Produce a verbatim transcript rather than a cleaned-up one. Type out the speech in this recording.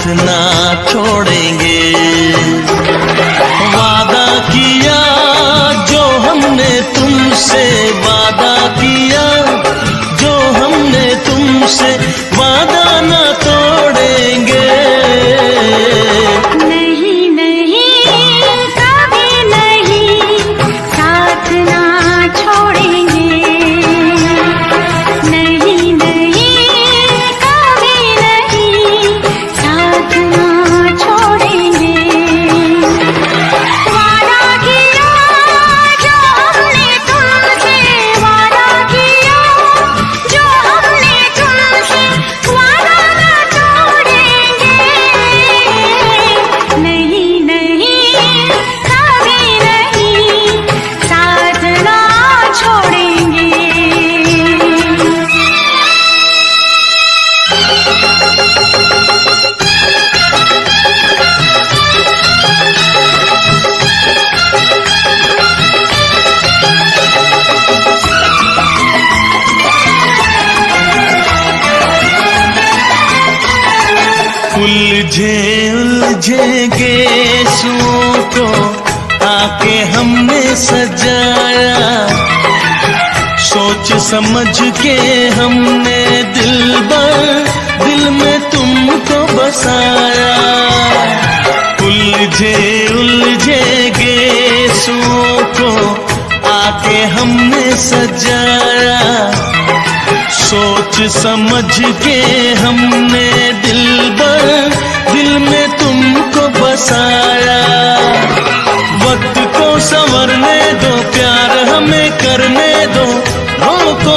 ना छोड़ेंगे। वादा किया जो हमने तुमसे, वादा किया जो हमने तुमसे, वादा ना तोड़ेंगे। नहीं नहीं कभी नहीं, साथ ना छोड़ेंगे। नहीं नहीं कभी नहीं, साथ ना छोड़ेंगे। वादा किया जो हमने तुमसे, वादा किया जो हमने तुमसे, वादा ना छोड़ेंगे। नहीं नहीं कभी नहीं, साथ ना छोड़ेंगे। उलझे उलझे गेसुओं को आके हमने सजाया, सोच समझ के हमने दिल भर दिल में तुमको बसाया। उलझे उलझे गेसुओं को आके हमने सजाया, सोच समझ के हमने दिल भर दिल में तुमको बसाया। वक्त को संवरने दो, प्यार हमें करने दो, रोको